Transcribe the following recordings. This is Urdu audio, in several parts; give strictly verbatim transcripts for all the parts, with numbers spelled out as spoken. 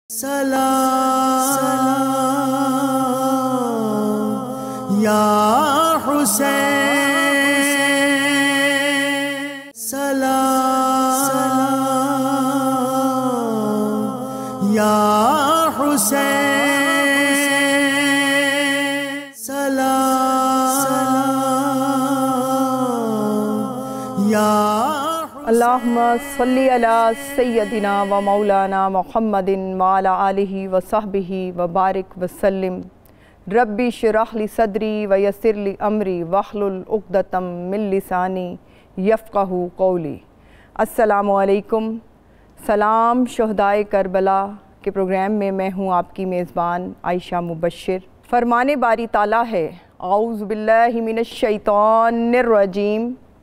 سلام یا حسین، سلام یا حسین، سلام یا اللہم صلی علی سیدنا و مولانا محمد وعلی آلہ و صحبہ و بارک وسلم۔ ربی اشرح لی صدری ویسر لی امری واحلل عقدۃ من لسانی یفقہوا قولی۔ السلام علیکم۔ سلام شہدائے کربلا کے پروگرام میں میں ہوں آپ کی میزبان عائشہ مبشر۔ فرمان باری تعالیٰ ہے، اعوذ باللہ من الشیطان الرجیم،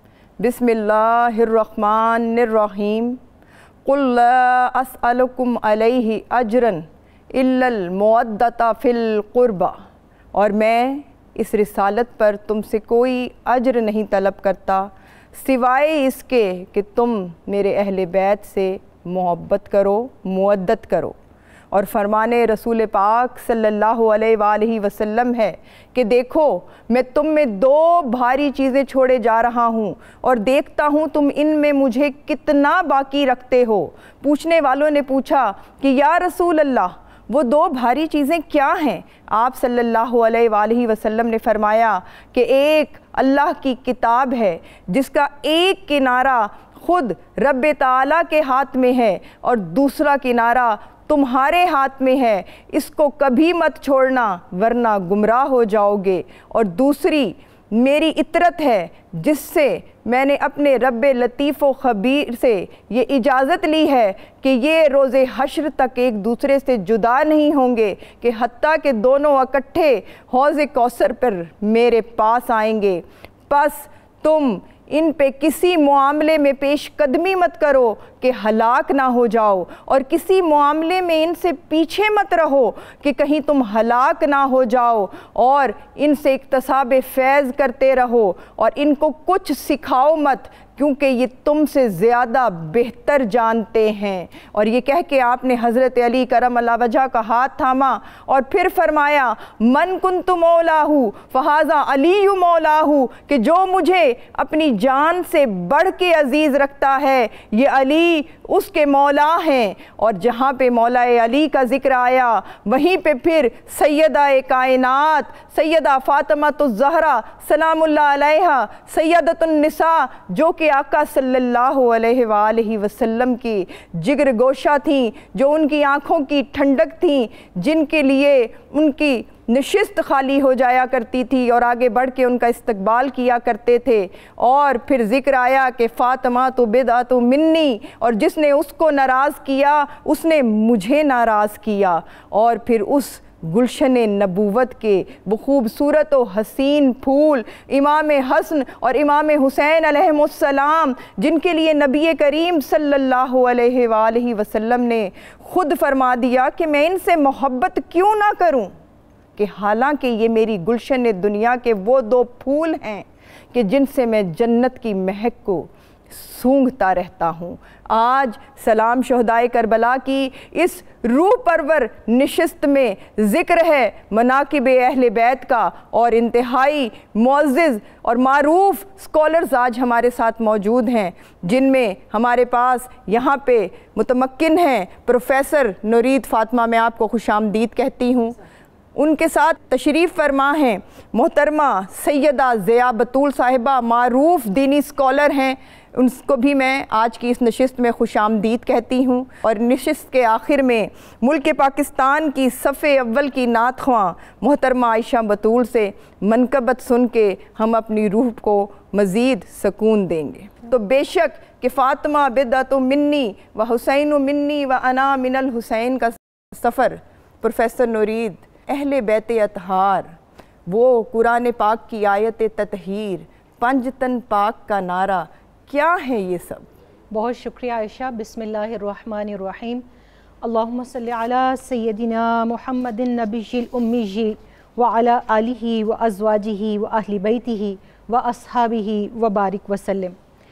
بسم اللہ الرحمن الرحیم۔ قل لا اسألکم علیہ اجرا الا المودۃ فی القربى، اور میں اس رسالت پر تم سے کوئی اجر نہیں طلب کرتا سوائے اس کے کہ تم میرے اہل بیت سے محبت کرو، مودت کرو۔ اور فرمان رسول پاک صلی اللہ علیہ وآلہ وسلم ہے کہ دیکھو میں تم میں دو بھاری چیزیں چھوڑے جا رہا ہوں اور دیکھتا ہوں تم ان میں مجھے کتنا باقی رکھتے ہو۔ پوچھنے والوں نے پوچھا کہ یا رسول اللہ وہ دو بھاری چیزیں کیا ہیں؟ آپ صلی اللہ علیہ وآلہ وسلم نے فرمایا کہ ایک اللہ کی کتاب ہے جس کا ایک کنارہ خود رب تعالیٰ کے ہاتھ میں ہے اور دوسرا کنارہ تمہارے ہاتھ میں ہے، اس کو کبھی مت چھوڑنا ورنہ گمراہ ہو جاؤ گے۔ اور دوسری میری اطرت ہے جس سے میں نے اپنے رب لطیف و خبیر سے یہ اجازت لی ہے کہ یہ روز حشر تک ایک دوسرے سے جدا نہیں ہوں گے کہ حتیٰ کہ دونوں اکٹھے حوض کوثر پر میرے پاس آئیں گے۔ پس تم ان پہ کسی معاملے میں پیش قدمی مت کرو کہ ہلاک نہ ہو جاؤ، اور کسی معاملے میں ان سے پیچھے مت رہو کہ کہیں تم ہلاک نہ ہو جاؤ، اور ان سے اکتساب فیض کرتے رہو اور ان کو کچھ سکھاؤ مت کیونکہ یہ تم سے زیادہ بہتر جانتے ہیں۔ اور یہ کہہ کے آپ نے حضرت علی کرم اللہ وجہ کا ہاتھ تھاما اور پھر فرمایا من کنت مولاہ فہذا علی مولاہ، کہ جو مجھے اپنی جان سے بڑھ کے عزیز رکھتا ہے یہ علی اس کے مولا ہیں۔ اور جہاں پہ مولا علی کا ذکر آیا وہیں پہ پھر سیدہ کائنات سیدہ فاطمہ الزہرا سلام اللہ علیہا سیدۃ النساء، جو کہ آقا صلی اللہ علیہ وآلہ وسلم کی جگر گوشہ تھیں، جو ان کی آنکھوں کی ٹھنڈک تھیں، جن کے لیے ان کی نشست خالی ہو جایا کرتی تھی اور آگے بڑھ کے ان کا استقبال کیا کرتے تھے۔ اور پھر ذکر آیا کہ فاطمہ تو بدعت منی، اور جس نے اس کو ناراض کیا اس نے مجھے ناراض کیا۔ اور پھر اس گلشن نبوت کے وہ خوبصورت و حسین پھول امام حسن اور امام حسین علیہم السلام، جن کے لیے نبی کریم صلی اللہ علیہ وآلہ وسلم نے خود فرما دیا کہ میں ان سے محبت کیوں نہ کروں، کہ حالانکہ یہ میری گلشن دنیا کے وہ دو پھول ہیں کہ جن سے میں جنت کی مہک کو سونگھتا رہتا ہوں۔ آج سلام شہدائے کربلا کی اس روح پرور نشست میں ذکر ہے مناقب اہل بیت کا، اور انتہائی معزز اور معروف سکولرز آج ہمارے ساتھ موجود ہیں، جن میں ہمارے پاس یہاں پہ متمکن ہیں پروفیسر نورید فاطمہ، میں آپ کو خوش آمدید کہتی ہوں۔ ان کے ساتھ تشریف فرما ہیں محترمہ سیدہ ضیاء بطول صاحبہ، معروف دینی سکولر ہیں، ان کو بھی میں آج کی اس نشست میں خوش آمدید کہتی ہوں۔ اور نشست کے آخر میں ملک پاکستان کی صف اول کی نعت خواں محترمہ عائشہ بطول سے منقبت سن کے ہم اپنی روح کو مزید سکون دیں گے۔ تو بے شک کہ فاطمہ بدعت منی و حسین منی و انا من الحسین کا سفر پروفیسر نورید، اہل بیت اطہار، وہ قرآن پاک کی آیت تطہیر، پنج تن پاک کا نعرہ، کیا ہے یہ سب؟ بہت شکریہ عائشہ۔ بسم اللہ الرحمن الرحیم۔ اللہم صلی علی سیدنا محمد النبی الامی وعلی آلہ و ازواجہ و اہل بیتہ و اصحابہ و بارک وسلم۔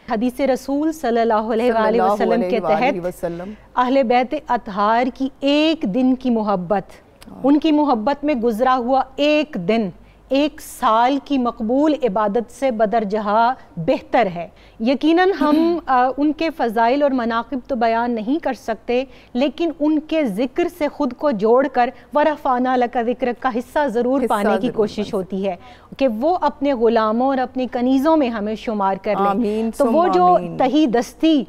حدیث رسول صلی اللہ علیہ وآلہ وسلم کے تحت اہل بیت اطہار کی ایک دن کی محبت، ان کی محبت میں گزرا ہوا ایک دن ایک سال کی مقبول عبادت سے بدرجہ بہتر ہے۔ یقیناً ہم ان کے فضائل اور مناقب تو بیان نہیں کر سکتے، لیکن ان کے ذکر سے خود کو جوڑ کر وَرَفَعْنَا لَكَ ذِكْرَكَ کا حصہ ضرور پانے کی کوشش ہوتی ہے کہ وہ اپنے غلاموں اور اپنی کنیزوں میں ہمیں شمار کر لیں۔ تو وہ جو تہی دستی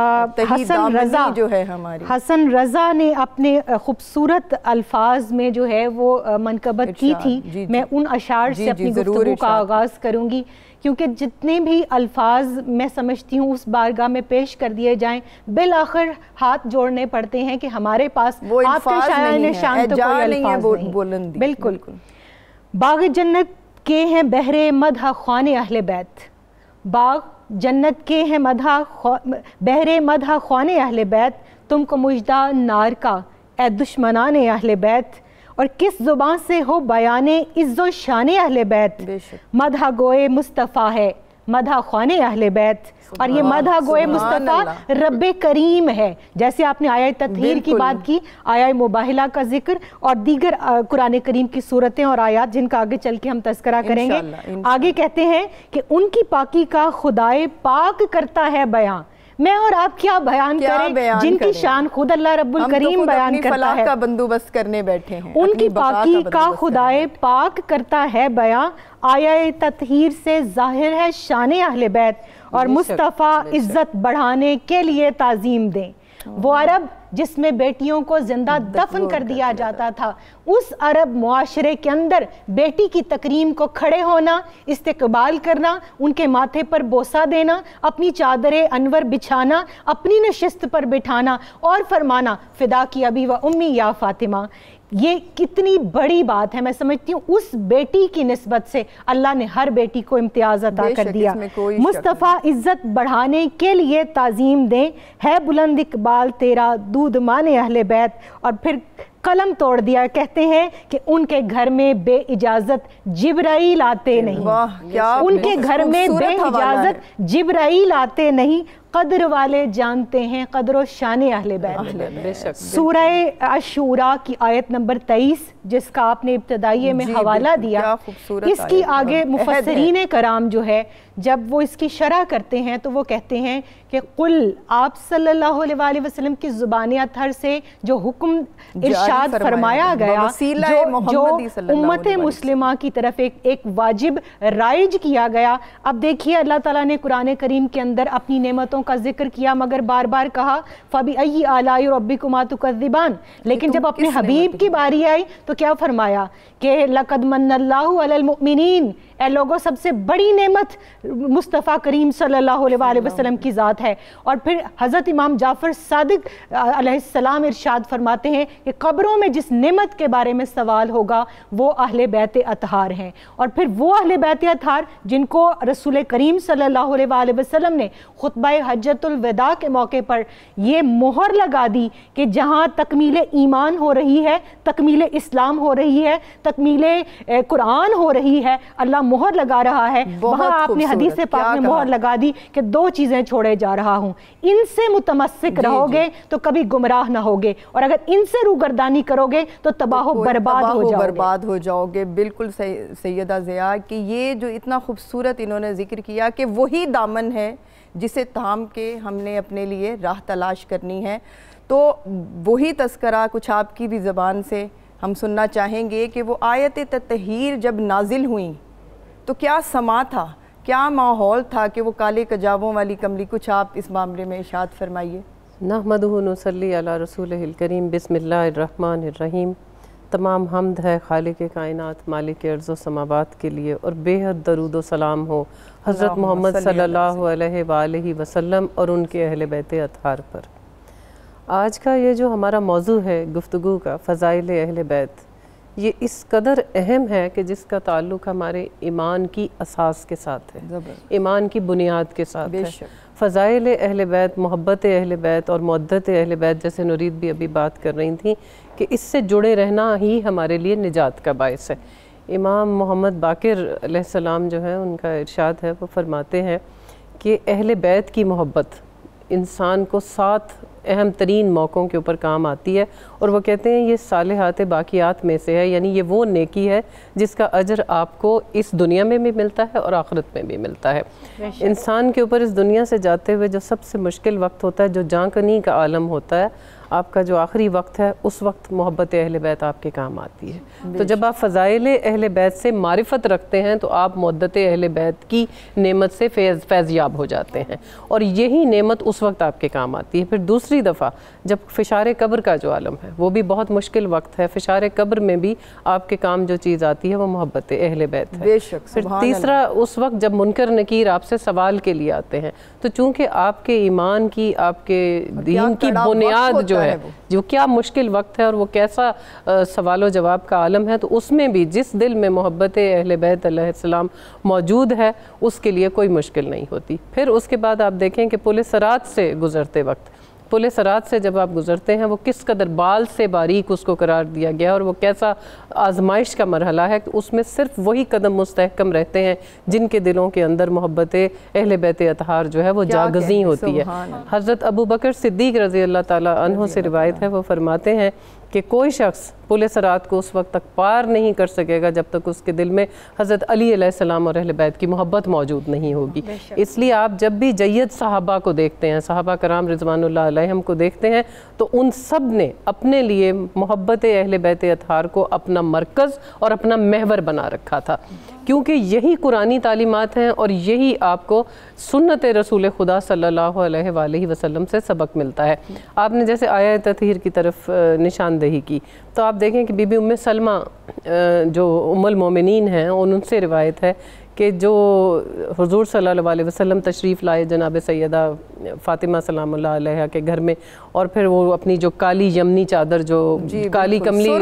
حسن رضا جو ہے ہماری حسن رضا نے اپنے خوبصورت الفاظ میں جو ہے وہ منقبت کی تھی، میں ان اشعار سے اپنی گفتگو کا آغاز کروں گی، کیونکہ جتنے بھی الفاظ میں سمجھتی ہوں اس بارگاہ میں پیش کر دیے جائیں، بالآخر ہاتھ جوڑنے پڑتے ہیں کہ ہمارے پاس آپ کے شایان شان تو کوئی الفاظ نہیں۔ بالکل، باغ جنت کے ہیں بحر مدح خوان اہل بیت، باغ جنت کے ہیں مدح بحر مدح خوان اہل بیت، تم کو مجدہ نار کا اے دشمنان اہل بیت، اور کس زبان سے ہو بیان عز و شان اہل بیت، مدح گوئے مصطفیٰ ہے مدح خوان اہل بیت، اور یہ مدح گوئے مصطفیٰ رب کریم ہے۔ جیسے آپ نے آیہ تطہیر کی بات کی، آیہ مباہلہ کا ذکر اور دیگر قرآن کریم کی صورتیں اور آیات جن کا آگے چل کے ہم تذکرہ کریں گے۔ آگے کہتے ہیں کہ ان کی پاکی کا خدائے پاک کرتا ہے بیان، میں اور آپ کیا بیان کریں جن کی شان خود اللہ رب الکریم بیان کرتا ہے، کا بندوبست کرنے بیٹھے ہیں، ان کی پاکی کا خدائے پاک کرتا ہے بیان، آیہ تطہیر سے ظاہر ہے شان اہل بیت، اور مصطفیٰ عزت بڑھانے کے لیے تعظیم دیں۔ وہ عرب جس میں بیٹیوں کو زندہ دفن کر دیا جاتا تھا، اس عرب معاشرے کے اندر بیٹی کی تکریم کو کھڑے ہونا، استقبال کرنا، ان کے ماتھے پر بوسہ دینا، اپنی چادر انور بچھانا، اپنی نشست پر بٹھانا اور فرمانا فدا کی ابی و امی یا فاطمہ، یہ کتنی بڑی بات ہے۔ میں سمجھتی ہوں اس بیٹی کی نسبت سے اللہ نے ہر بیٹی کو امتیاز عطا کر دیا۔ مصطفیٰ عزت بڑھانے کے لیے تعظیم دیں، ہے بلند اقبال تیرا دودھ مان اہل بیت، اور پھر قلم توڑ دیا، کہتے ہیں کہ ان کے گھر میں بے اجازت جبرائیل آتے نہیں، ان کے گھر میں بے اجازت جبرائیل آتے نہیں، قدر والے جانتے ہیں قدر و شان اہل بیت۔ سورہ الشورى کی آیت نمبر تیئیس جس کا آپ نے ابتدائیے میں حوالہ دیا، اس کی آگے مفسرین کرام جو ہے جب وہ اس کی شرح کرتے ہیں تو وہ کہتے ہیں کہ قل، آپ صلی اللہ علیہ وآلہ وسلم کی زبان اطہر سے جو حکم ارشاد فرمایا گیا، جو امت مسلمہ کی طرف ایک واجب رائج کیا گیا۔ اب دیکھیے اللہ تعالیٰ نے قرآن کریم کے اندر اپنی نعمتوں کا ذکر کیا، مگر بار بار کہا فَبِأَيِّ آلَاءِ رَبِّكُمَا تُكَذِّبَانِ، لیکن جب اپنے حبیب کی باری آئی تو کیا فرمایا کہ لَقَدْ مَنَّ اللَّهُ عَلَى الْمُؤْمِنِينَ، اے لوگوں سب سے بڑی نعمت مصطفیٰ کریم صلی اللہ علیہ وآلہ وسلم کی ذات ہے۔ اور پھر حضرت امام جعفر صادق علیہ السلام ارشاد فرماتے ہیں کہ قبروں میں جس نعمت کے بارے میں سوال ہوگا وہ اہل بیت اطہار ہیں، اور پھر وہ اہل بیت اطہار جن کو رسول کریم صلی اللہ علیہ وآلہ وسلم نے خطبہ حجت الوداع کے موقع پر یہ مہر لگا دی کہ جہاں تکمیل ایمان ہو رہی ہے، تکمیل اسلام ہو رہی ہے، تکمیل قرآن ہو رہی ہے، اللہ مہر لگا رہا ہے، وہاں آپ نے حدیث پاک میں مہر لگا دی کہ دو چیزیں چھوڑے جا رہا ہوں، ان سے متمسک رہو گے تو کبھی گمراہ نہ ہوگے، اور اگر ان سے روگردانی کرو گے تو تباہ و برباد ہو جاؤ گے برباد ہو جاؤ گے بالکل سیدہ ضیاء کہ یہ جو اتنا خوبصورت انہوں نے ذکر کیا کہ وہی دامن ہے جسے تھام کے ہم نے اپنے لیے راہ تلاش کرنی ہے، تو وہی تذکرہ کچھ آپ کی بھی زبان سے ہم سننا چاہیں گے کہ وہ آیت تطہیر جب نازل ہوئیں تو کیا سما تھا، کیا ماحول تھا کہ وہ کالے کجاووں والی کملی، کچھ آپ اس معاملے میں ارشاد فرمائیے۔ نحمدہ نصلی علی رسولہ الکریم، بسم اللہ الرحمن الرحیم۔ تمام حمد ہے خالق کائنات مالک ارض و سماوات کے لیے، اور بے حد درود و سلام ہو حضرت محمد صلی اللہ علیہ وآلہ وسلم اور ان کے اہل بیت اطہار پر۔ آج کا یہ جو ہمارا موضوع ہے گفتگو کا، فضائل اہل بیت، یہ اس قدر اہم ہے کہ جس کا تعلق ہمارے ایمان کی اساس کے ساتھ ہے، ایمان کی بنیاد کے ساتھ ہے۔ فضائل اہل بیت، محبت اہل بیت اور مودت اہل بیت، جیسے نورید بھی ابھی بات کر رہی تھیں کہ اس سے جڑے رہنا ہی ہمارے لیے نجات کا باعث ہے۔ امام محمد باقر علیہ السلام جو ہیں ان کا ارشاد ہے، وہ فرماتے ہیں کہ اہل بیت کی محبت انسان کو سات اہم ترین موقعوں کے اوپر کام آتی ہے، اور وہ کہتے ہیں یہ صالحات باقیات میں سے ہے، یعنی یہ وہ نیکی ہے جس کا اجر آپ کو اس دنیا میں بھی ملتا ہے اور آخرت میں بھی ملتا ہے۔ انسان کے اوپر اس دنیا سے جاتے ہوئے جو سب سے مشکل وقت ہوتا ہے، جو جاں کنی کا عالم ہوتا ہے، آپ کا جو آخری وقت ہے، اس وقت محبت اہل بیت آپ کے کام آتی ہے۔ تو جب آپ فضائل اہل بیت سے معرفت رکھتے ہیں تو آپ مودت اہل بیت کی نعمت سے فیض فیضیاب ہو جاتے ہیں، اور یہی نعمت اس وقت آپ کے کام آتی ہے۔ پھر دوسری دفعہ جب فشار قبر کا جو عالم ہے وہ بھی بہت مشکل وقت ہے، فشار قبر میں بھی آپ کے کام جو چیز آتی ہے وہ محبت اہل بیت ہے۔ بے شک، پھر تیسرا اس وقت جب منکر نکیر آپ سے سوال کے لیے آتے ہیں، تو چونکہ آپ کے ایمان کی، آپ کے دین کی بنیاد جو ہے، جو کیا مشکل وقت ہے اور وہ کیسا سوال و جواب کا عالم ہے، تو اس میں بھی جس دل میں محبت اہل بیت علیہ السلام موجود ہے اس کے لیے کوئی مشکل نہیں ہوتی۔ پھر اس کے بعد آپ دیکھیں کہ پل صراط سے گزرتے وقت، پل صراط سے جب آپ گزرتے ہیں وہ کس قدر بال سے باریک اس کو قرار دیا گیا، اور وہ کیسا آزمائش کا مرحلہ ہے کہ اس میں صرف وہی قدم مستحکم رہتے ہیں جن کے دلوں کے اندر محبت اہل بیت اطہار جو ہے وہ جاگزیں ہوتی ہے۔ حضرت ابو بکر صدیق رضی اللہ تعالیٰ عنہ سے روایت ہے، وہ فرماتے ہیں کہ کوئی شخص پل صراط کو اس وقت تک پار نہیں کر سکے گا جب تک اس کے دل میں حضرت علی علیہ السلام اور اہل بیت کی محبت موجود نہیں ہوگی۔ اس لیے آپ جب بھی جید صحابہ کو دیکھتے ہیں، صحابہ کرام رضوان اللہ علیہم کو دیکھتے ہیں، تو ان سب نے اپنے لیے محبت اہل بیت اطہار کو اپنا مرکز اور اپنا محور بنا رکھا تھا، کیونکہ یہی قرآنی تعلیمات ہیں اور یہی آپ کو سنت رسول خدا صلی اللہ علیہ وآلہ وسلم سے سبق ملتا ہے۔ آپ نے جیسے آیہ تطہیر کی طرف نشاندہی کی، تو آپ دیکھیں کہ بی بی ام سلمہ جو ام المومنین ہیں، ان سے روایت ہے کہ جو حضور صلی اللہ علیہ وسلم تشریف لائے جناب سیدہ فاطمہ سلام اللہ علیہ کے گھر میں، اور پھر وہ اپنی جو کالی یمنی چادر، جو کالی کملی،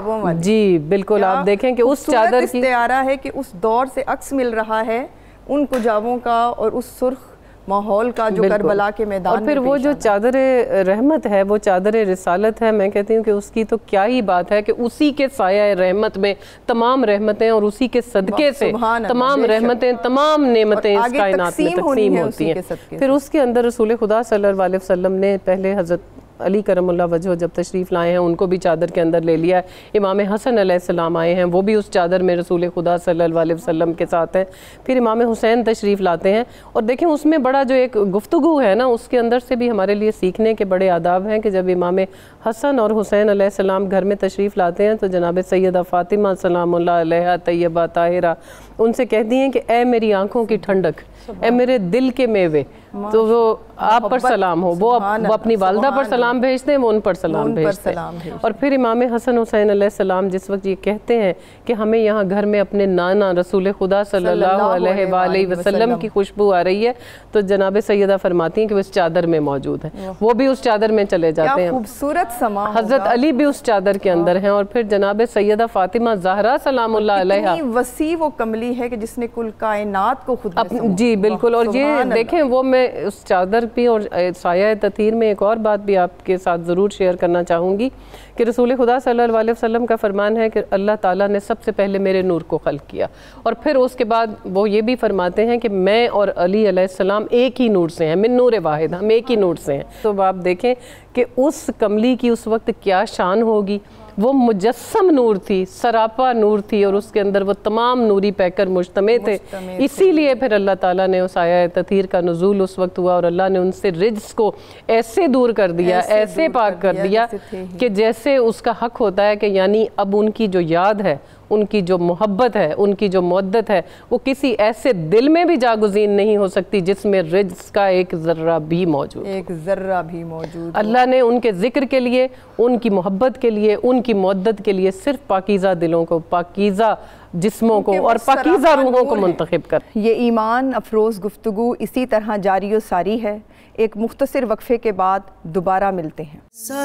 جی بالکل، آپ دیکھیں کہ اس چادر کی استعارہ ہے کہ اس دور سے عکس مل رہا ہے ان کجاووں کا اور اس سرخ ماحول کا جو کربلا کے میدان میں، اور پھر وہ جو چادر رحمت ہے، وہ چادر رسالت ہے، میں کہتی ہوں کہ اس کی تو کیا ہی بات ہے کہ اسی کے سایہ رحمت میں تمام رحمتیں، اور اسی کے صدقے سے تمام رحمتیں، تمام نعمتیں اس کائنات میں تقسیم ہوتی ہیں۔ پھر اس کے اندر رسول خدا صلی اللہ علیہ وسلم نے پہلے حضرت علی کرم اللہ وجہہ جب تشریف لائے ہیں، ان کو بھی چادر کے اندر لے لیا ہے۔ امام حسن علیہ السلام آئے ہیں، وہ بھی اس چادر میں رسول خدا صلی اللہ علیہ وسلم کے ساتھ ہیں۔ پھر امام حسین تشریف لاتے ہیں، اور دیکھیں اس میں بڑا جو ایک گفتگو ہے نا، اس کے اندر سے بھی ہمارے لیے سیکھنے کے بڑے آداب ہیں کہ جب امام حسن اور حسین علیہ السلام گھر میں تشریف لاتے ہیں تو جناب سیدہ فاطمہ سلام اللہ علیہ طیبہ طاہرہ ان سے کہتی ہیں کہ اے میری آنکھوں کی ٹھنڈک، اے میرے دل کے میوے، تو وہ آپ پر سلام ہو۔ وہ اپنی والدہ پر سلام بھیجتے ہیں، وہ ان پر سلام بھیجتے ہیں۔ اور پھر امام حسن حسین علیہ السلام جس وقت یہ کہتے ہیں کہ ہمیں یہاں گھر میں اپنے نانا رسول خدا صلی اللہ علیہ وآلہ وسلم کی خوشبو آ رہی ہے، تو جناب سیدہ فرماتی ہیں کہ وہ اس چادر میں موجود ہیں، وہ بھی اس چادر میں چلے جاتے ہیں۔ خوبصورت سما، حضرت علی بھی اس چادر کے اندر ہیں، اور پھر جناب سیدہ فاطمہ زہرا سلام اللہ علیہ، اتنی وسیع وہ کملی ہے کہ جس نے کل کائنات کو خود میں سما۔ جی بالکل، اور یہ دیکھیں وہ میں اس چادر بھی اور سایہ تطہیر میں ایک اور بات بھی آپ کے ساتھ ضرور شیئر کرنا چاہوں گی کہ رسول خدا صلی اللہ علیہ وسلم کا فرمان ہے کہ اللہ تعالیٰ نے سب سے پہلے میرے نور کو خلق کیا، اور پھر اس کے بعد وہ یہ بھی فرماتے ہیں کہ میں اور علی علیہ السلام ایک ہی نور سے ہیں، من نور واحد، ہم ایک ہی نور سے ہیں۔ تو آپ دیکھیں کہ اس کملی کی اس وقت کیا شان ہوگی، وہ مجسم نور تھی، سراپا نور تھی، اور اس کے اندر وہ تمام نوری پیکر مجتمع تھے۔ اسی لیے پھر اللہ تعالیٰ نے اس آیہ تطہیر کا نزول اس وقت ہوا، اور اللہ نے ان سے رجس کو ایسے دور کر دیا، ایسے پاک کر دیا کہ جیسے اس کا حق ہوتا ہے کہ یعنی اب ان کی جو یاد ہے، ان کی جو محبت ہے، ان کی جو مودت ہے، وہ کسی ایسے دل میں بھی جاگزین نہیں ہو سکتی جس میں رجس کا ایک ذرہ بھی موجود ایک ذرہ بھی موجود۔ اللہ نے ان کے ذکر کے لیے، ان کی محبت کے لیے، ان کی مودت کے لیے صرف پاکیزہ دلوں کو، پاکیزہ جسموں کو اور پاکیزہ روحوں کو منتخب کر۔ یہ ایمان افروز گفتگو اسی طرح جاری و ساری ہے۔ ایک مختصر وقفے کے بعد دوبارہ ملتے ہیں۔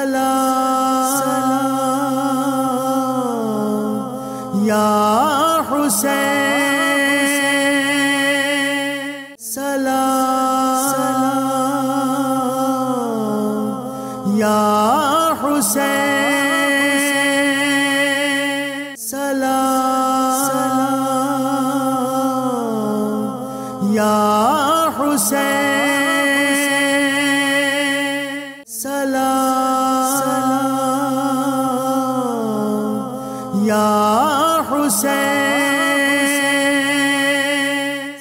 سلام یا حسین، سلام یا حسین، سلام یا حسین، حسین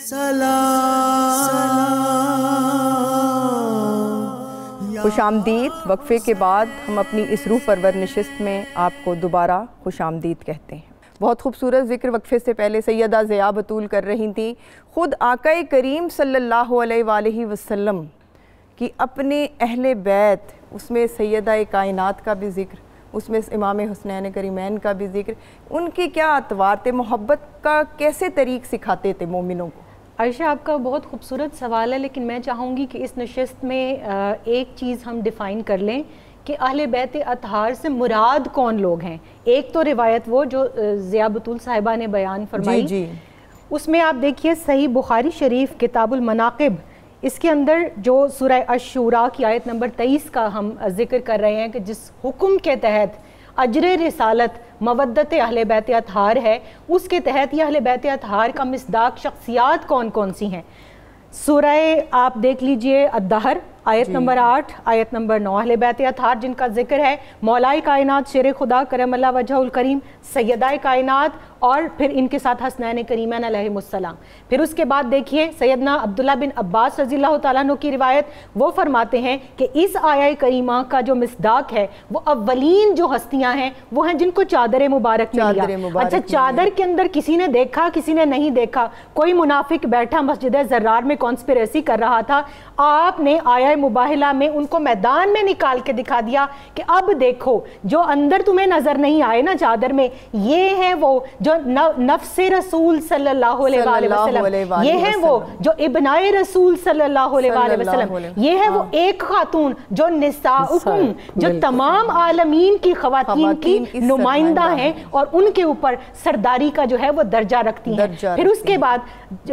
سلام. خوش آمدید. وقفے کے بعد ہم اپنی اس روح پرور نشست میں آپ کو دوبارہ خوش آمدید کہتے ہیں. بہت خوبصورت ذکر وقفے سے پہلے سیدہ ضیا بطول کر رہی تھیں. خود آقا کریم صلی اللہ علیہ وآلہ وسلم کی اپنے اہل بیت، اس میں سیدہ کائنات کا بھی ذکر، اس میں امام حسنین کریمین کا بھی ذکر. ان کی کیا اطوار تھے؟ محبت کا کیسے طریق سکھاتے تھے مومنوں کو؟ عائشہ، آپ کا بہت خوبصورت سوال ہے، لیکن میں چاہوں گی کہ اس نشست میں ایک چیز ہم ڈیفائن کر لیں کہ اہل بیت اطہار سے مراد کون لوگ ہیں. ایک تو روایت وہ جو ضیا بطول صاحبہ نے بیان فرمائی، جی جی. اس میں آپ دیکھیے صحیح بخاری شریف کتاب المناقب، اس کے اندر جو سورہ الشورى کی آیت نمبر تیئیس کا ہم ذکر کر رہے ہیں کہ جس حکم کے تحت اجر رسالت مودت اہل بیت اطہار ہے، اس کے تحت یہ اہل بیت اطہار کا مصداق شخصیات کون کون سی ہیں. سورہ آپ دیکھ لیجئے الدہر آیت نمبر آٹھ، آیت نمبر نو، اہل بیت اطہار جن کا ذکر ہے مولا کائنات شیر خدا کرم اللہ وجہ الکریم، سیدہ کائنات، اور پھر ان کے ساتھ حسنین کریمین علیہم السلام. پھر اس کے بعد دیکھیے سیدنا عبداللہ بن عباس رضی اللہ تعالیٰ عنہ کی روایت، وہ فرماتے ہیں کہ اس آیہ کریمہ کا جو مصداق ہے وہ اولین جو ہستیاں ہیں وہ ہیں جن کو چادر مبارک ملیا. اچھا، چادر کے اندر کسی نے دیکھا کسی نے نہیں دیکھا، کوئی منافق بیٹھا مسجد زرار میں کانسپریسی کر رہا تھا، آپ نے آیہ مباہلہ میں ان کو میدان میں نکال کے دکھا دیا کہ اب دیکھو جو اندر تمہیں نظر نہیں آئے نا چادر میں، یہ ہیں وہ جو نفس رسول صلی اللہ علیہ وآلہ وسلم، یہ ہیں وہ جو ابنائے رسول صلی اللہ علیہ وآلہ وسلم، یہ ہے وہ ایک خاتون جو نساؤکم، جو تمام عالمین کی خواتین کی نمائندہ ہیں اور ان کے اوپر سرداری کا جو ہے وہ درجہ رکھتی ہیں. پھر اس کے بعد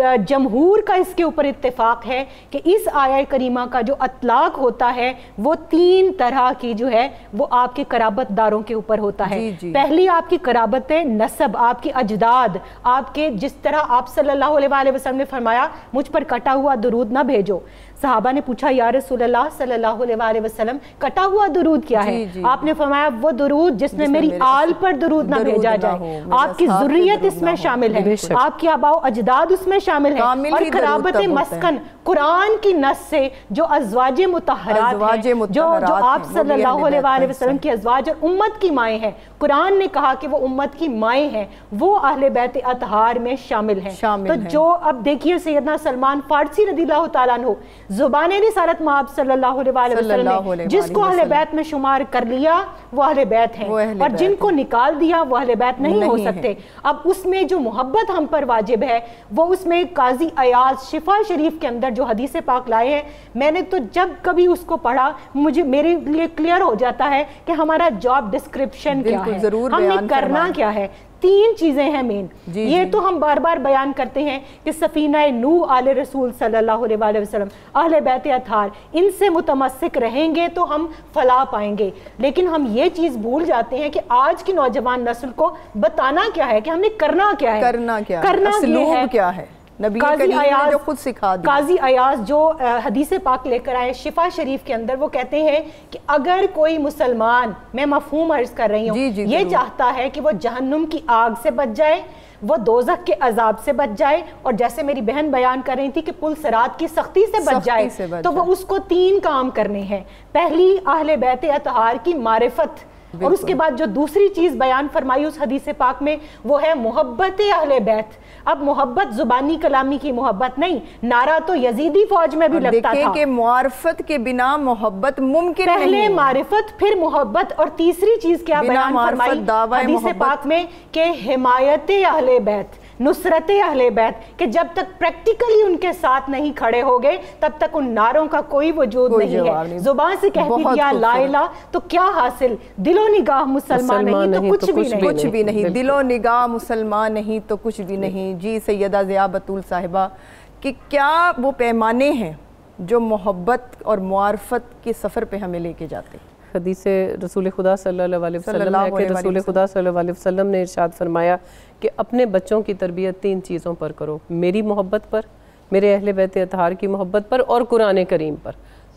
جمہور کا اس کے اوپر اتفاق ہے کہ اس آیہ کریمہ کا جو اطلاق ہوتا ہے وہ تین طرح کی جو ہے وہ آپ کے قرابت داروں کے اوپر ہوتا ہے. پہلی آپ کی قرابت نسب، آپ کے اجداد، آپ کے جس طرح آپ صلی اللہ علیہ وآلہ وسلم نے فرمایا مجھ پر کٹا ہوا درود نہ بھیجو. صحابہ نے پوچھا یا رسول اللہ صلی اللہ علیہ وآلہ وسلم کٹا ہوا درود کیا ہے؟ آپ نے فرمایا وہ درود جس میں میری آل پر درود نہ بھیجا جائے. آپ کی ذریت اس میں شامل ہے، آپ کے آباء و اجداد اس میں شامل ہیں، اور قرابت مسکن قرآن کی نص سے جو ازواج مطہرات ہیں، جو جو آپ صلی اللہ علیہ وآلہ وسلم کی ازواج اور امت کی مائیں ہیں، قرآن نے کہا کہ وہ امت کی مائیں ہیں، وہ اہل بیت اطہار میں شامل ہیں. تو جو اب دیکھیے سیدنا سلمان فارسی رضی اللہ تعالیٰ عنہ زبان رسالت مآب صلی اللہ علیہ وآلہ وسلم نے جس کو اہل بیت میں شمار کر لیا وہ اہل بیت ہیں، اور جن کو نکال دیا وہ اہل بیت نہیں ہو سکتے. اب اس میں جو محبت ہم پر واجب ہے وہ اس میں قاضی ایاز شفا شریف کے اندر جو حدیث پاک لائے ہیں، میں نے تو جب کبھی اس کو پڑھا مجھے میرے لیے کلیئر ہو جاتا ہے کہ ہمارا جاب ڈسکرپشن کیا ہے، ہم نے کرنا کیا ہے. تین چیزیں ہیں مین. یہ تو ہم بار بار بیان کرتے ہیں کہ سفینہ نوح آل رسول صلی اللہ علیہ وآلہ وسلم، اہل بیت اطہار، ان سے متمسک رہیں گے تو ہم فلاح پائیں گے. لیکن ہم یہ چیز بھول جاتے ہیں کہ آج کی نوجوان نسل کو بتانا کیا ہے کہ ہم نے کرنا کیا ہے، کرنا کیا کرنا اسلوب کیا ہے. نبی کریم نے جو خود سکھا دیا. قاضی ایاز جو حدیث پاک لے کر آئے شفا شریف کے اندر، وہ کہتے ہیں کہ اگر کوئی مسلمان، میں مفہوم عرض کر رہی ہوں، جی جی یہ چاہتا ہے کہ وہ جہنم کی آگ سے بچ جائے، وہ دوزخ کے عذاب سے بچ جائے، اور جیسے میری بہن بیان کر رہی تھی کہ پل صراط کی سختی سے بچ جائے، تو وہ اس کو تین کام کرنے ہیں. پہلی اہل بیت اطہار کی معرفت، اور اس کے بعد جو دوسری چیز بیان فرمائی اس حدیث پاک میں وہ ہے محبت اہل بیت. اب محبت زبانی کلامی کی محبت نہیں، نعرہ تو یزیدی فوج میں بھی لگتا تھا. دیکھیں کہ معرفت کے بنا محبت ممکن نہیں. پہلے معرفت پھر محبت، اور تیسری چیز کیا بیان فرمائی حدیث پاک میں کہ حمایت اہل بیت، نصرت اہل بیت، کہ جب تک پریکٹیکلی ان کے ساتھ نہیں کھڑے ہو گئے تب تک ان نعروں کا کوئی وجود نہیں ہے. زبان سے کہتی دیا لا الہ تو کیا حاصل، دل و نگاہ مسلمان نہیں تو کچھ بھی نہیں. کچھ بھی نہیں، دل و نگاہ مسلمان نہیں تو کچھ بھی نہیں. جی سیدہ ضیا بطول صاحبہ، کہ کیا وہ پیمانے ہیں جو محبت اور معرفت کے سفر پہ ہمیں لے کے جاتے ہیں؟ حدیث رسول خدا صلی اللہ علیہ وسلم ہے کہ رسول خدا صلی اللہ علیہ وسلم نے ارشاد فرمایا کہ اپنے بچوں کی تربیت تین چیزوں پر کرو، میری محبت پر، میرے اہل بیت اطہار کی محبت پر، اور قرآن کریم پر.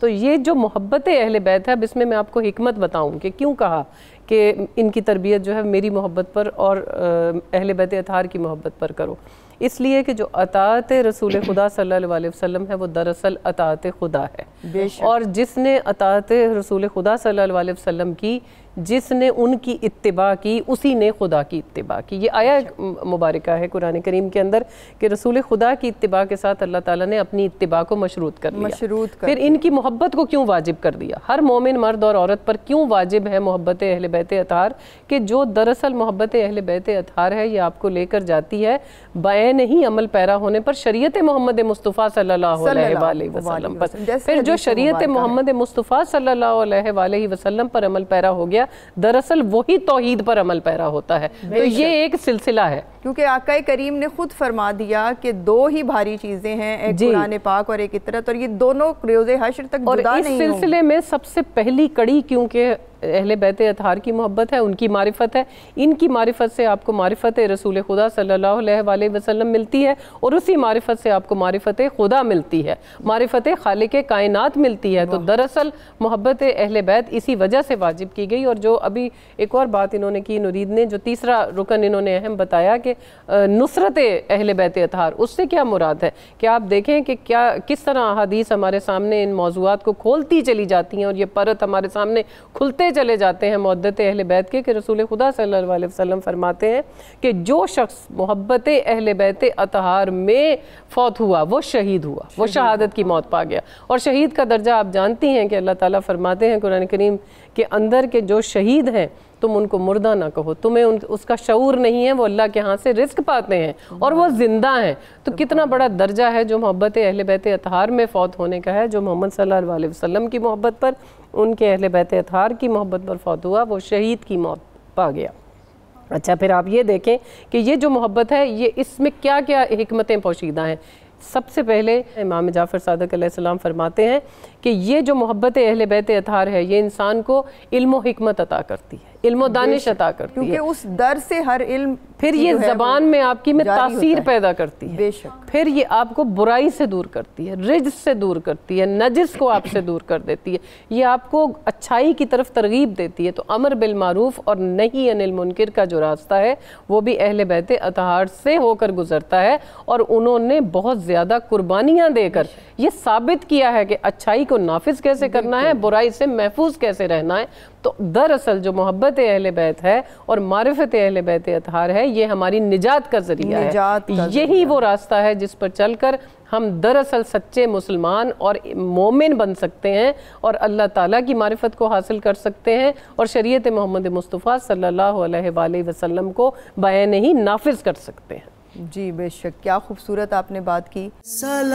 تو یہ جو محبت اہل بیت ہے، اب اس میں میں آپ کو حکمت بتاؤں کہ کیوں کہا کہ ان کی تربیت جو ہے میری محبت پر اور اہل بیت اطہار کی محبت پر کرو. اس لیے کہ جو اطاعت رسول خدا صلی اللہ علیہ وسلم ہے وہ دراصل اطاعت خدا ہے، اور جس نے اطاعت رسول خدا صلی اللہ علیہ وسلم کی، جس نے ان کی اتباع کی، اسی نے خدا کی اتباع کی. یہ آیا مبارکہ ہے قرآن کریم کے اندر کہ رسول خدا کی اتباع کے ساتھ اللہ تعالیٰ نے اپنی اتباع کو مشروط کر لیا. مشروط کر پھر ان کی محبت کو کیوں واجب کر دیا؟ ہر مومن مرد اور عورت پر کیوں واجب ہے محبت اہل بیت اطہار؟ کہ جو دراصل محبت اہل بیت اطہار ہے یہ آپ کو لے کر جاتی ہے بائیں نہیں عمل پیرا ہونے پر صریعت محمد مصطفیٰ صلی اللہ علیہ وآلہ وسلم پر. پھر جو شریعت محمد مصطفیٰ صلی اللہ علیہ وآلہ وسلم پر عمل پیرا ہو گیا، دراصل وہی توحید پر عمل پیرا ہوتا ہے. تو یہ ایک سلسلہ ہے، کیونکہ آقا کریم نے خود فرما دیا کہ دو ہی بھاری چیزیں ہیں، ایک قرآن پاک اور ایک اطرت، اور یہ دونوں روز حشر تک جدا نہیں ہوں. اور اس سلسلے میں سب سے پہلی کڑی کیونکہ اہل بیت اطہار کی محبت ہے، ان کی معرفت ہے. ان کی معرفت سے آپ کو معرفت رسول خدا صلی اللہ علیہ وآلہ وسلم ملتی ہے، اور اسی معرفت سے آپ کو معرفت خدا ملتی ہے، معرفت خالق کائنات ملتی ہے. تو دراصل محبت اہل بیت اسی وجہ سے واجب کی گئی. اور جو ابھی ایک اور بات انہوں نے کی نورید نے، جو تیسرا رکن انہوں نے اہم بتایا کہ نصرت اہل بیت اطہار، اس سے کیا مراد ہے کہ آپ دیکھیں کہ کیا کس طرح احادیث ہمارے سامنے ان موضوعات کو کھولتی چلی جاتی ہیں، اور یہ پرت ہمارے سامنے کھلتے چلے جاتے ہیں محبت اہل بیت کے، کہ رسول خدا صلی اللہ علیہ وسلم فرماتے ہیں کہ جو شخص محبت اہل بیت اطہار میں فوت ہوا وہ شہید ہوا، وہ شہادت کی موت پا گیا. اور شہید کا درجہ آپ جانتی ہیں کہ اللہ تعالیٰ فرماتے ہیں قرآن کریم کے اندر کہ جو شہید ہیں تم ان کو مردہ نہ کہو، تمہیں ان اس کا شعور نہیں ہے، وہ اللہ کے ہاں سے رزق پاتے ہیں اور وہ زندہ ہیں. تو کتنا بڑا درجہ ہے جو محبت اہل بیت اطہار میں فوت ہونے کا ہے. جو محمد صلی اللہ علیہ وسلم کی محبت پر، ان کے اہل بیت اطہار کی محبت پر فوت ہوا، وہ شہید کی موت پا گیا. اچھا، پھر آپ یہ دیکھیں کہ یہ جو محبت ہے یہ اس میں کیا کیا حکمتیں پوشیدہ ہیں. سب سے پہلے امام جعفر صادق علیہ السلام فرماتے ہیں کہ یہ جو محبت اہل بیت اطہار ہے یہ انسان کو علم و حکمت عطا کرتی ہے، علم و دانش عطا کرتی ہے، کیونکہ اس در سے ہر علم پھر یہ زبان میں آپ کی میں تاثیر پیدا کرتی ہے. پھر یہ آپ کو برائی سے دور کرتی ہے، رجس سے دور کرتی ہے، نجس کو آپ سے دور کر دیتی ہے. یہ آپ کو اچھائی کی طرف ترغیب دیتی ہے. تو امر بالمعروف اور نہی عن المنکر کا جو راستہ ہے وہ بھی اہل بیت اطہار سے ہو کر گزرتا ہے. اور انہوں نے بہت زیادہ قربانیاں دے کر یہ ثابت کیا ہے کہ اچھائی کو نافذ کیسے کرنا ہے، برائی سے محفوظ کیسے رہنا ہے. تو دراصل جو محبت اہل بیت ہے اور معرفت اہل بیت اطہار ہے یہ ہماری نجات کا ذریعہ ہے. یہی وہ راستہ ہے جس پر چل کر ہم دراصل سچے مسلمان اور مومن بن سکتے ہیں اور اللہ تعالیٰ کی معرفت کو حاصل کر سکتے ہیں اور شریعت محمد مصطفیٰ صلی اللہ علیہ وآلہ وسلم کو بیان ہی نافذ کر سکتے ہیں. جی بے شک، کیا خوبصورت آپ نے بات کی. سلام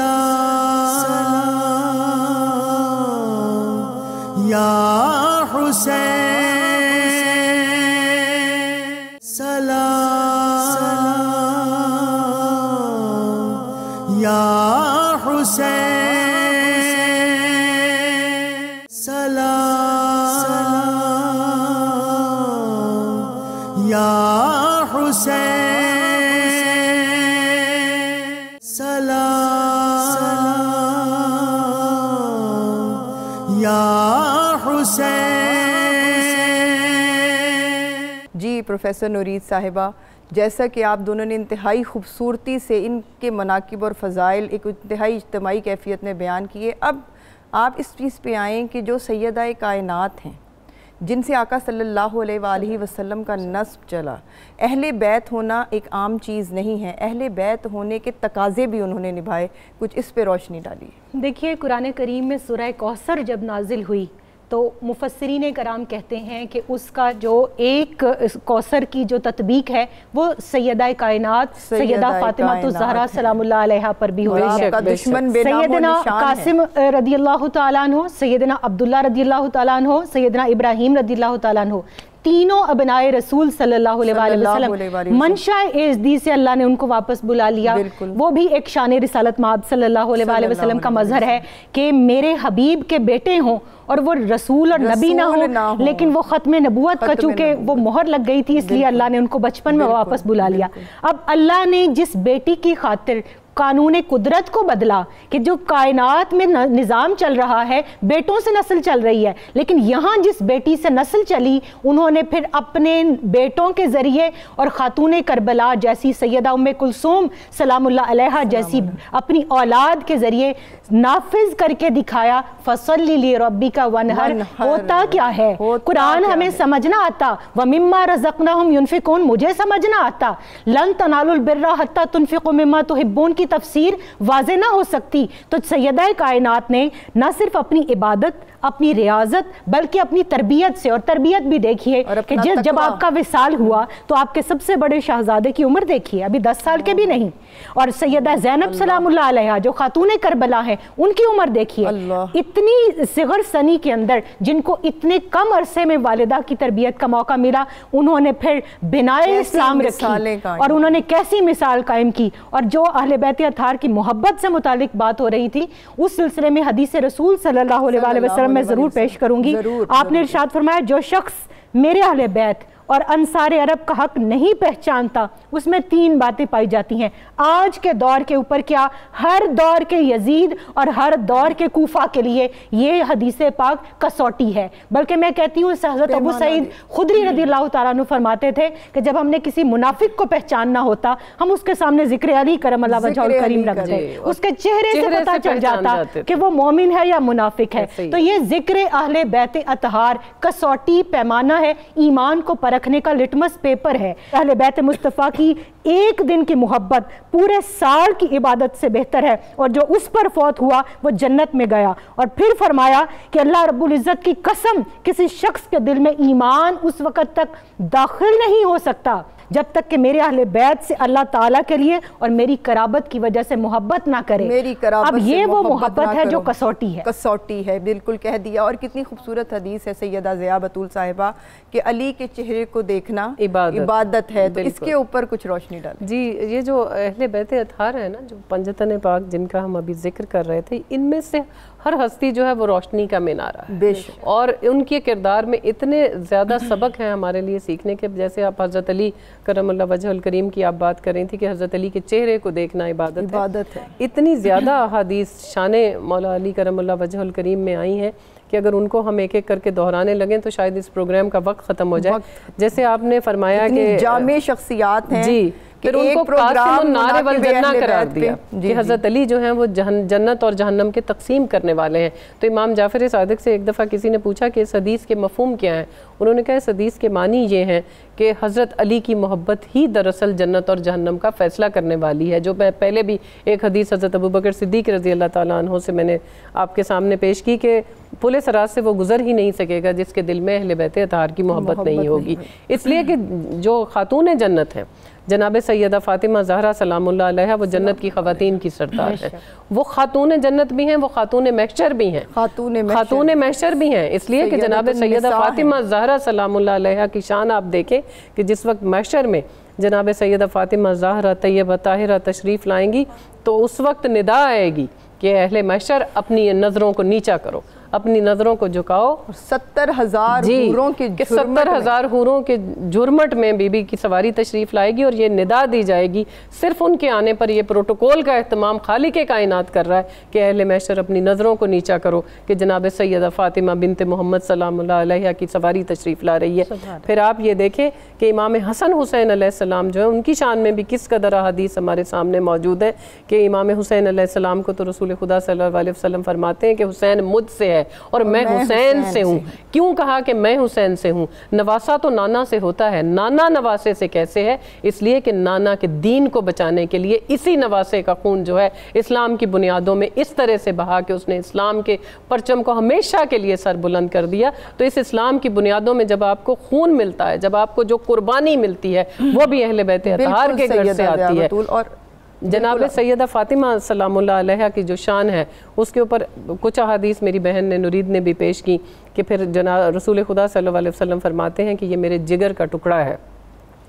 یا حسین، سلام یا حسین، سلام یا حسین، جی پروفیسر نورید صاحبہ، جیسا کہ آپ دونوں نے انتہائی خوبصورتی سے ان کے مناقب اور فضائل ایک انتہائی اجتماعی کیفیت میں بیان کیے، اب آپ اس چیز پہ آئیں کہ جو سیدہ کائنات ہیں جن سے آقا صلی اللہ علیہ وآلہ وسلم کا نسب چلا، اہل بیت ہونا ایک عام چیز نہیں ہے، اہل بیت ہونے کے تقاضے بھی انہوں نے نبھائے، کچھ اس پہ روشنی ڈالی. دیکھیے قرآن کریم میں سورہ کوثر جب نازل ہوئی تو مفسرین کرام کہتے ہیں کہ اس کا جو ایک کوثر کی جو تطبیق ہے وہ سیدہ کائنات سیدہ فاطمہ الزہرا سلام اللہ علیہ پر بھی ہوئی ہے. سیدنا قاسم رضی اللہ تعالیٰ عنہ، سیدنا عبداللہ رضی اللہ تعالیٰ عنہ، سیدنا ابراہیم رضی اللہ تعالیٰ عنہ، تینوں ابنائے رسول صلی اللہ علیہ وسلم منشاء اعزدی سے اللہ نے ان کو واپس بلا لیا. وہ بھی ایک شان رسالت مآب صلی اللہ علیہ وسلم کا مظہر ہے کہ میرے حبیب کے بیٹے ہوں اور وہ رسول اور نبی نہ ہوں، لیکن وہ ختم نبوت کا چونکہ وہ مہر لگ گئی تھی اس لیے اللہ نے ان کو بچپن میں واپس بلا لیا. اب اللہ نے جس بیٹی کی خاطر قانون قدرت کو بدلا کہ جو کائنات میں نظام چل رہا ہے بیٹوں سے نسل چل رہی ہے، لیکن یہاں جس بیٹی سے نسل چلی انہوں نے پھر اپنے بیٹوں کے ذریعے اور خاتون کربلا جیسی سیدہ ام کلثوم سلام اللہ علیہا جیسی اپنی اولاد کے ذریعے نافذ کر کے دکھایا فصلی لربک وانحر۔ ہوتا کیا ہے قرآن ہمیں سمجھنا آتا، وَمِمَّا رَزَقْنَاهُمْ يُنْفِقُونَ مجھے سمجھنا آتا، لَن تَنَالُوا الْبِرَّ حَتَّى تُنْفِقُوا مِمَّا تُحِبُّونَ کی تفسیر واضح نہ ہو سکتی۔ تو سیدہ کائنات نے نہ صرف اپنی عبادت، اپنی ریاضت، بلکہ اپنی تربیت سے، اور تربیت بھی دیکھیے کہ جب آپ کا وصال ہوا تو آپ کے سب سے بڑے شہزادے کی عمر دیکھیے، ابھی دس سال کے بھی نہیں، اور سیدہ زینب سلام اللہ علیہا جو خاتون کربلا ہیں ان کی عمر دیکھیے، اتنی صغر سنی کے اندر جن کو اتنے کم عرصے میں والدہ کی تربیت کا موقع ملا، انہوں نے پھر بنائے اسلام رکھی اور انہوں نے کیسی مثال قائم کی۔ اور جو اہل بیت اطہار کی محبت سے متعلق بات ہو رہی تھی اس سلسلے میں حدیث رسول صلی اللہ علیہ وسلم میں ضرور پیش کروں گی۔ آپ نے ارشاد فرمایا جو شخص میرے اہل بیت اور انصار عرب کا حق نہیں پہچانتا اس میں تین باتیں پائی جاتی ہیں۔ آج کے دور کے اوپر کیا، ہر دور کے یزید اور ہر دور کے کوفہ کے لیے یہ حدیث پاک کسوٹی ہے، بلکہ میں کہتی ہوں حضرت ابو سعید خدری رضی اللہ تعالیٰ عنہ فرماتے تھے کہ جب ہم نے کسی منافق کو پہچاننا ہوتا ہم اس کے سامنے ذکر علی کرم اللہ وجہہ الکریم رکھتے، اس کے چہرے سے پتہ چل جاتا کہ وہ مومن ہے یا منافق ہے۔ تو یہ ذکر اہل بیت اطہار کسوٹی پیمانہ ہے، ایمان کو پرکھ رکھنے کا لٹمس پیپر ہے۔ اہل بیت مصطفیٰ کی ایک دن کی محبت پورے سال کی عبادت سے بہتر ہے، اور جو اس پر فوت ہوا وہ جنت میں گیا۔ اور پھر فرمایا کہ اللہ رب العزت کی قسم کسی شخص کے دل میں ایمان اس وقت تک داخل نہیں ہو سکتا جب تک کہ میرے اہل بیت سے اللہ تعالیٰ کے لیے اور میری قرابت کی وجہ سے محبت نہ کرے۔ میری قرابت اب یہ سے وہ محبت محبت نہ ہے جو کرو۔ کسوٹی ہے، کسوٹی ہے، بالکل کہہ دیا۔ اور کتنی خوبصورت حدیث ہے سیدہ ضیاء بطول صاحبہ کہ علی کے چہرے کو دیکھنا عبادت عبادت ہے، تو اس کے اوپر کچھ روشنی ڈال۔ جی، یہ جو اہل بیت اطہار ہیں نا، جو پنجتن پاک جن کا ہم ابھی ذکر کر رہے تھے، ان میں سے ہر ہستی جو ہے وہ روشنی کا مینارہ ہے، بے شک، اور ان کے کردار میں اتنے زیادہ سبق ہیں ہمارے لیے سیکھنے کے۔ جیسے آپ حضرت علی کرم اللہ وجہ الکریم کی آپ بات کر رہی تھی کہ حضرت علی کے چہرے کو دیکھنا عبادت عبادت ہے۔ اتنی زیادہ احادیث شان مولا علی کرم اللہ وجہ الکریم میں آئی ہیں کہ اگر ان کو ہم ایک ایک کر کے دہرانے لگیں تو شاید اس پروگرام کا وقت ختم ہو جائے۔ جیسے آپ نے فرمایا کہ جامع شخصیات ہیں، جی، پھر ان کو قاسم النار والجنہ قرار دیا کہ حضرت علی جو ہیں وہ جنت اور جہنم کے تقسیم کرنے والے ہیں۔ تو امام جعفر صادق سے ایک دفعہ کسی نے پوچھا کہ اس حدیث کے مفہوم کیا ہیں، انہوں نے کہا اس حدیث کے معنی یہ ہیں کہ حضرت علی کی محبت ہی دراصل جنت اور جہنم کا فیصلہ کرنے والی ہے، جو میں پہلے بھی ایک حدیث حضرت ابوبکر صدیق رضی اللہ تعالیٰ عنہ سے میں نے آپ کے سامنے پیش کی کہ پل صراط سے وہ گزر ہی نہیں سکے گا جس کے دل میں اہل بیت اطہار کی محبت نہیں ہوگی۔ اس لیے کہ جو خاتون جنت ہیں جناب سیدہ فاطمہ زہرا سلام اللہ علیہا، وہ جنت کی خواتین کی سردار ہیں، وہ خاتون جنت بھی ہیں، وہ خاتون محشر بھی ہیں، خاتون محشر بھی ہیں، اس لیے کہ جناب سیدہ فاطمہ زہرا سلام اللہ علیہا کی شان آپ دیکھیں کہ جس وقت محشر میں جناب سیدہ فاطمہ زہرا طیبہ طاہرہ تشریف لائیں گی تو اس وقت ندا آئے گی کہ اہل محشر اپنی نظروں کو نیچا کرو، اپنی نظروں کو جھکاؤ، ستر ہزار حوروں کے کہ ستر ہزار حوروں کے جھرمٹ میں بی بی کی سواری تشریف لائے گی، اور یہ ندا دی جائے گی۔ صرف ان کے آنے پر یہ پروٹوکول کا اہتمام خالق کائنات کر رہا ہے کہ اہل محشر اپنی نظروں کو نیچا کرو کہ جناب سیدہ فاطمہ بنت محمد سلام اللہ علیہ کی سواری تشریف لا رہی ہے۔ پھر آپ یہ دیکھیں کہ امام حسن حسین علیہ السلام جو ہے ان کی شان میں بھی کس قدر احادیث ہمارے سامنے موجود ہے کہ امام حسین علیہ السلام کو تو رسول خدا صلی اللہ علیہ وسلم فرماتے ہیں کہ حسین مجھ سے ہے اور میں حسین سے ہوں۔ کیوں کہا کہ میں حسین سے ہوں؟ نواسا تو نانا سے ہوتا ہے، نانا نواسے سے کیسے ہے؟ اس لیے کہ نانا کے دین کو بچانے کے لیے اسی نواسے کا خون جو ہے اسلام کی بنیادوں میں اس طرح سے بہا کہ اس نے اسلام کے پرچم کو ہمیشہ کے لیے سر بلند کر دیا۔ تو اس اسلام کی بنیادوں میں جب آپ کو خون ملتا ہے، جب آپ کو جو قربانی ملتی ہے وہ بھی اہل بیت اطہار کے گھر سے آتی ہے۔ اور جناب سیدہ فاطمہ سلام اللہ علیہ کی جو شان ہے اس کے اوپر کچھ احادیث میری بہن نے نورید نے بھی پیش کی کہ پھر جناب رسول خدا صلی اللہ علیہ وسلم فرماتے ہیں کہ یہ میرے جگر کا ٹکڑا ہے،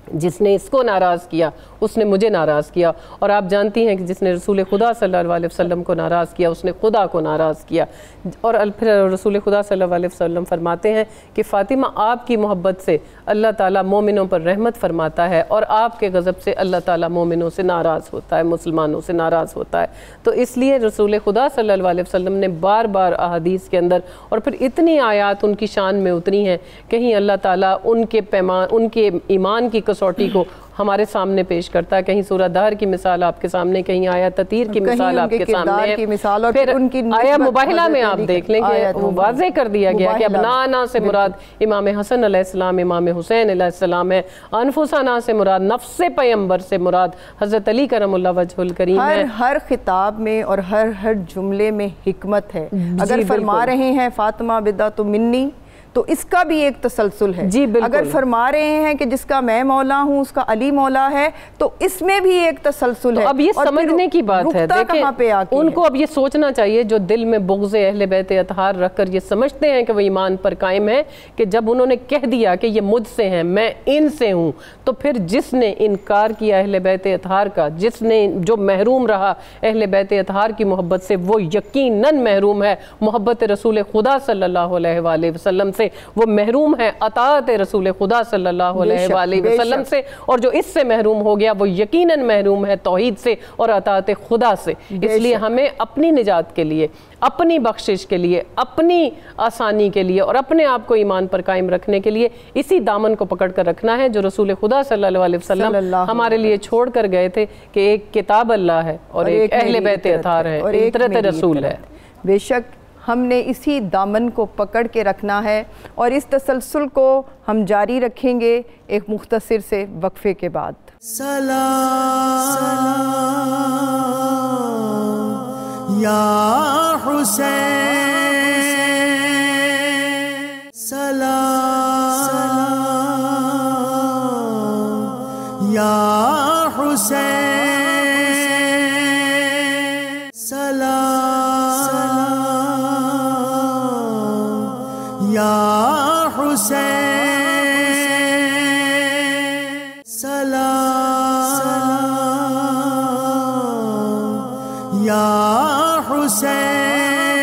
جس نے اس کو ناراض کیا اس نے مجھے ناراض کیا، اور آپ جانتی ہیں کہ جس نے رسول خدا صلی اللہ علیہ وسلم کو ناراض کیا اس نے خدا کو ناراض کیا۔ اور پھر رسول خدا صلی اللہ علیہ وسلم فرماتے ہیں کہ فاطمہ آپ کی محبت سے اللہ تعالیٰ مومنوں پر رحمت فرماتا ہے، اور آپ کے غضب سے اللہ تعالیٰ مومنوں سے ناراض ہوتا ہے، مسلمانوں سے ناراض ہوتا ہے۔ تو اس لیے رسول خدا صلی اللہ علیہ وسلم نے بار بار احادیث کے اندر، اور پھر اتنی آیات ان کی شان میں اتری ہیں، کہیں اللہ تعالیٰ ان کے پیمان ان کے ایمان کی کسوٹی کو ہمارے سامنے پیش کرتا ہے، کہیں سورہ دہر کی مثال آپ کے سامنے، کہیں آیا تطہیر کی مثال آپ کے سامنے ہے، پھر آیا مباہلہ میں آپ دیکھ لیں کہ وہ واضح کر دیا گیا کہ ابنانا سے مراد امام حسن علیہ السلام، امام حسین علیہ السلام ہے، انفسنا سے مراد نفس پیغمبر سے مراد حضرت علی کرم اللہ وجہ الکریم ہے۔ ہر خطاب میں اور ہر ہر جملے میں حکمت ہے۔ اگر فرما رہے ہیں فاطمہ بضعۃ منی تو اس کا بھی ایک تسلسل ہے، جی بالکل۔ اگر فرما رہے ہیں کہ جس کا میں مولا ہوں اس کا علی مولا ہے تو اس میں بھی ایک تسلسل ہے۔ اب یہ سمجھنے کی بات ہے، دیکھیں ان کو اب یہ سوچنا چاہیے جو دل میں بغض اہل بیت اطہار رکھ کر یہ سمجھتے ہیں کہ وہ ایمان پر قائم ہے، کہ جب انہوں نے کہہ دیا کہ یہ مجھ سے ہیں، میں ان سے ہوں، تو پھر جس نے انکار کیا اہل بیت اطہار کا، جس نے جو محروم رہا اہل بیت اطہار کی محبت سے، وہ یقیناً محروم ہے محبت رسول خدا صلی اللہ علیہ وآلہ وسلم سے، وہ محروم ہے اطاعت رسول خدا صلی اللہ علیہ وآلہ وسلم سے، اور جو اس سے محروم ہو گیا وہ یقیناً محروم ہے توحید سے اور اطاعت خدا سے۔ اس لیے ہمیں اپنی نجات کے لیے، اپنی بخشش کے لیے، اپنی آسانی کے لیے اور اپنے آپ کو ایمان پر قائم رکھنے کے لیے اسی دامن کو پکڑ کر رکھنا ہے جو رسول خدا صلی اللہ علیہ وسلم ہمارے لیے چھوڑ کر گئے تھے، کہ ایک کتاب اللہ ہے اور ایک اہل بیت اطہار ہے، عطرت رسول ہے۔ بے شک ہم نے اسی دامن کو پکڑ کے رکھنا ہے، اور اس تسلسل کو ہم جاری رکھیں گے ایک مختصر سے وقفے کے بعد۔ سلام یا حسین، سلام یا حسین، سلام یا حسین، سلام یا حسین۔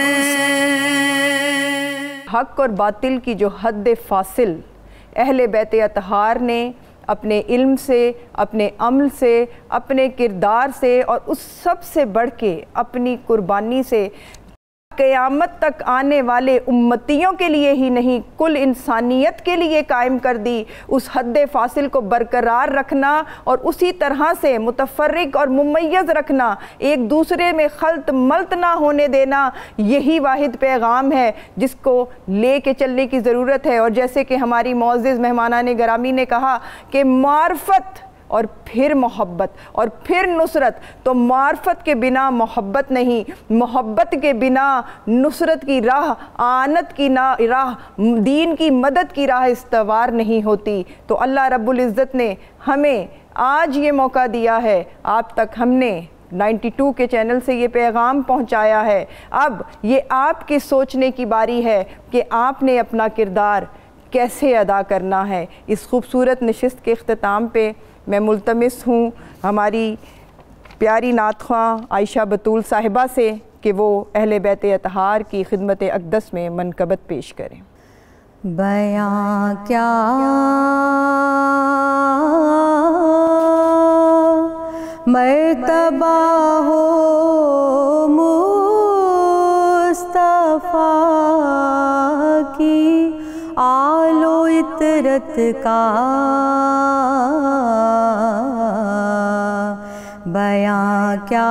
حق اور باطل کی جو حد فاصل اہل بیت اطہار نے اپنے علم سے، اپنے عمل سے، اپنے کردار سے، اور اس سب سے بڑھ کے اپنی قربانی سے قیامت تک آنے والے امتیوں کے لیے ہی نہیں کل انسانیت کے لیے قائم کر دی، اس حد فاصل کو برقرار رکھنا اور اسی طرح سے متفرق اور ممیز رکھنا، ایک دوسرے میں خلط ملط نہ ہونے دینا، یہی واحد پیغام ہے جس کو لے کے چلنے کی ضرورت ہے۔ اور جیسے کہ ہماری معزز مہمانان گرامی نے کہا کہ معرفت اور پھر محبت اور پھر نصرت، تو معرفت کے بنا محبت نہیں، محبت کے بنا نصرت کی راہ، آنت کی راہ، دین کی مدد کی راہ استوار نہیں ہوتی۔ تو اللہ رب العزت نے ہمیں آج یہ موقع دیا ہے، آپ تک ہم نے نائنٹی ٹو کے چینل سے یہ پیغام پہنچایا ہے، اب یہ آپ کے سوچنے کی باری ہے کہ آپ نے اپنا کردار کیسے ادا کرنا ہے۔ اس خوبصورت نشست کے اختتام پہ میں ملتمس ہوں ہماری پیاری نعت خواں عائشہ بطول صاحبہ سے کہ وہ اہل بیت اطہار کی خدمت اقدس میں منقبت پیش کریں۔ بیاں کیا مرتبہ ہو مصطفیٰ کی آل و عطرت کا، بیاں کیا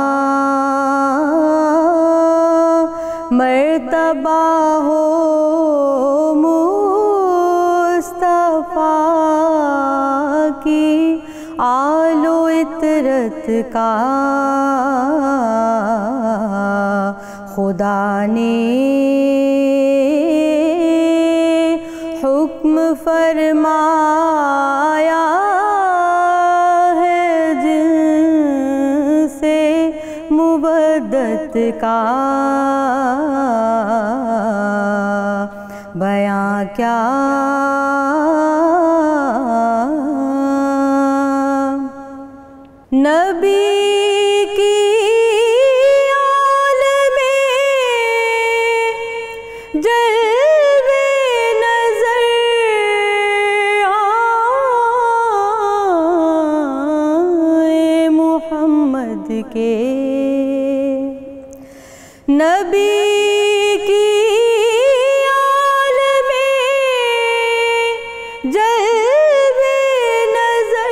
مرتبہ ہو مصطفیٰ کی آل و عطرت کا، خدا نے حکم فرمایا ہے جن سے مودت کا، بیاں کیا جلوے نظر آئے محمد کے، نبی کی آل میں جلوے نظر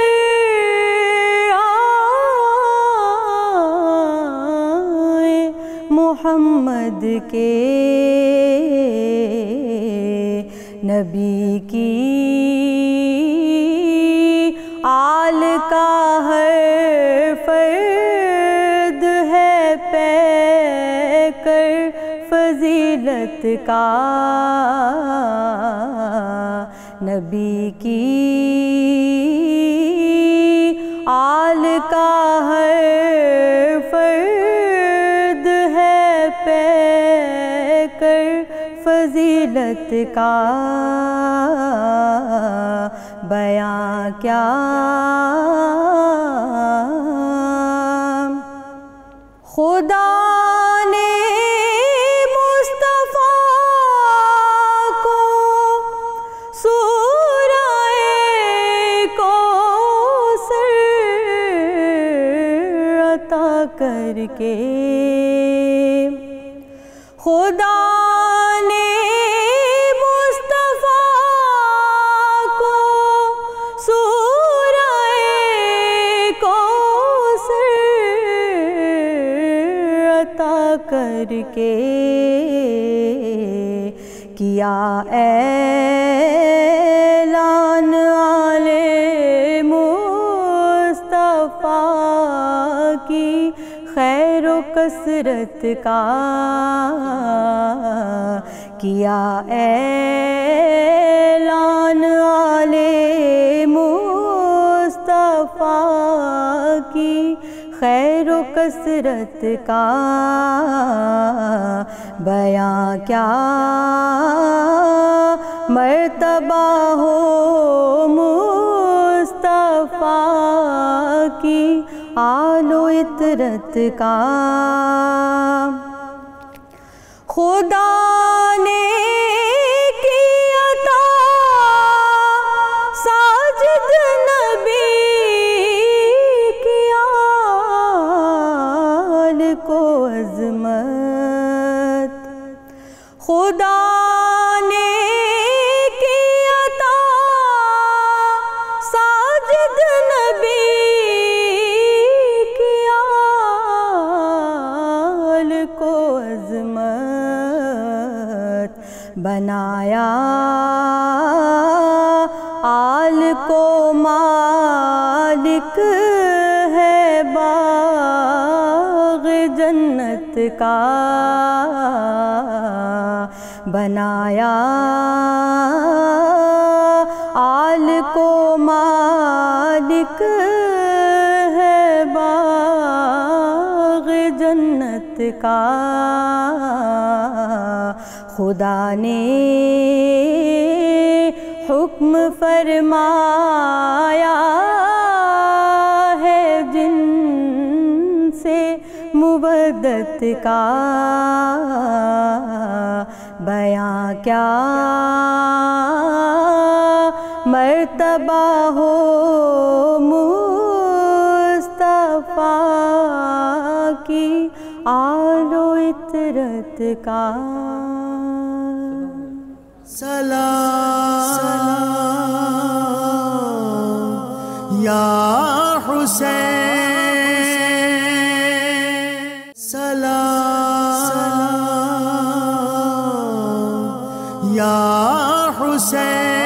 آئے محمد کے، نبی کی آل کا ہر فرد ہے پیکر فضیلت کا، نبی کی آل کا ہر فرد ہے پیکر فضیلت کا، بیاں کیا خدا نے مصطفیٰ کو سورہ کوثر عطا کر کے، خدا نے مصطفیٰ کو سورہ کوثر عطا کر کے کیا اعلان آل مصطفیٰ کی خیر و کثرت کا، کیا اعلان آل مصطفیٰ کی خیر و کثرت کا، بیاں کیا مرتبہ ہو مصطفیٰ کی آل و اطرت کا، خدا نے کی عطا ساجد نبی کی آل کو عظمت، خدا نے کی عطا ساجد نبی کی آل کو عظمت، بنایا آل کو مالک ہے باغ جنت کا، بنایا آل کو مالک ہے باغ جنت کا، خدا نے حکم فرمایا ہے جن سے مودت کا، بیاں کیا مرتبہ ہو مصطفیٰ کی آل و اطرت کا، سلام یا حسین، سلام یا حسین،